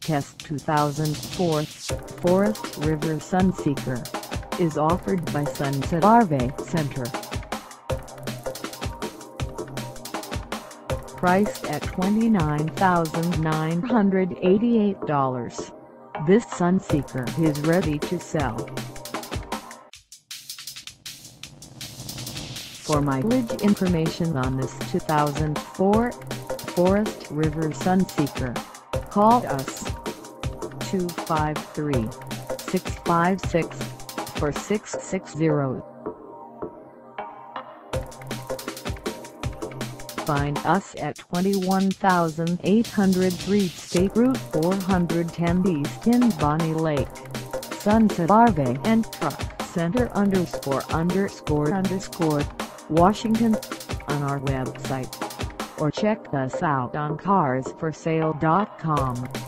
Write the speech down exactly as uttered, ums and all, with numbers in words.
Test two thousand four Forest River Sunseeker is offered by Sunset R V Center. Priced at twenty-nine thousand nine hundred eighty-eight dollars, this Sunseeker is ready to sell. For mileage information on this two thousand four Forest River Sunseeker, call us two five three, six five six, four six six zero. Find us at twenty-one thousand eight hundred three State Route four hundred ten East in Bonney Lake, Sunset R V and Truck Center underscore underscore underscore Washington, on our website, or check us out on cars for sale dot com.